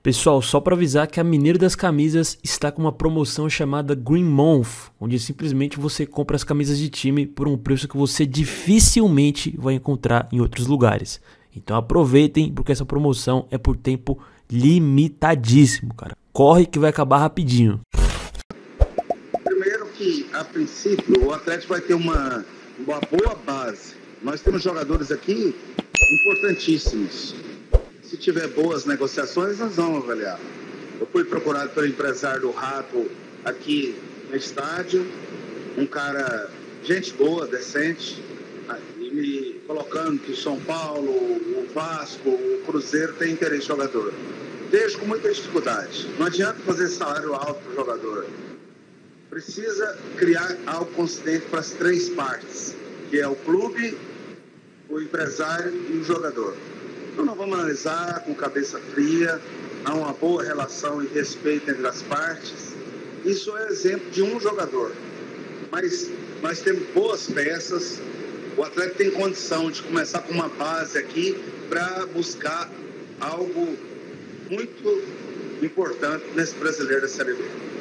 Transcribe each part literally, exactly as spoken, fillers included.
Pessoal, só para avisar que a Mineiro das Camisas está com uma promoção chamada Green Month, onde simplesmente você compra as camisas de time por um preço que você dificilmente vai encontrar em outros lugares. Então aproveitem, porque essa promoção é por tempo limitadíssimo, cara. Corre que vai acabar rapidinho. Primeiro que, a princípio, o Atlético vai ter uma, uma boa base. Nós temos jogadores aqui importantíssimos. Se tiver boas negociações, nós vamos avaliar. Eu fui procurado pelo empresário do Rato aqui no estádio, um cara, gente boa, decente, e me colocando que o São Paulo, o Vasco, o Cruzeiro tem interesse em jogador. Vejo com muita dificuldade. Não adianta fazer salário alto para o jogador. Precisa criar algo consistente para as três partes, que é o clube, o empresário e o jogador. Então nós vamos analisar com cabeça fria, há uma boa relação e respeito entre as partes. Isso é exemplo de um jogador. Mas nós temos boas peças, o Atlético tem condição de começar com uma base aqui para buscar algo muito importante nesse brasileiro da Série B.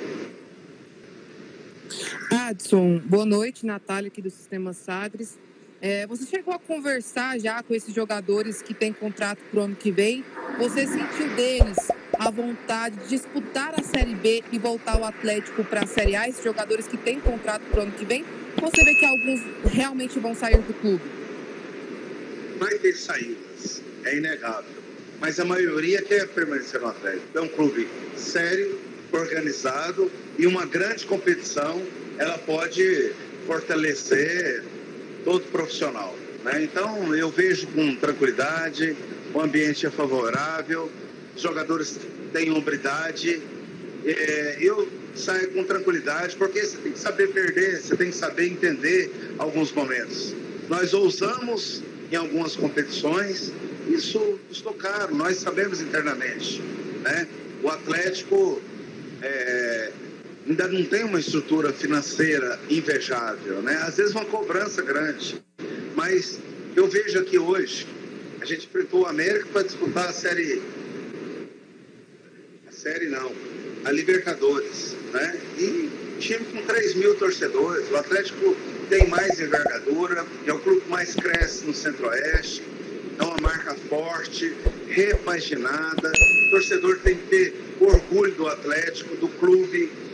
Adson, boa noite, Natália aqui do Sistema Sagres. É, você chegou a conversar já com esses jogadores que têm contrato para o ano que vem? Você sentiu deles a vontade de disputar a Série B e voltar o Atlético para a Série A, esses jogadores que têm contrato para o ano que vem? Ou você vê que alguns realmente vão sair do clube? Vai ter saídas, é inegável. Mas a maioria quer permanecer no Atlético. É um clube sério, organizado e uma grande competição, ela pode fortalecer todo profissional, né? Então eu vejo com tranquilidade, o ambiente é favorável, os jogadores têm hombridade, é, eu saio com tranquilidade, porque você tem que saber perder, você tem que saber entender alguns momentos. Nós ousamos em algumas competições, isso custou caro, nós sabemos internamente, né? O Atlético é, ainda não tem uma estrutura financeira invejável, né? Às vezes uma cobrança grande, mas eu vejo aqui hoje, a gente enfrentou o América para disputar a Série... A Série não, a Libertadores, né? E time com três mil torcedores, o Atlético tem mais envergadura, é o clube que mais cresce no Centro-Oeste, é uma marca forte, repaginada, o torcedor tem que ter orgulho do Atlético, do clube,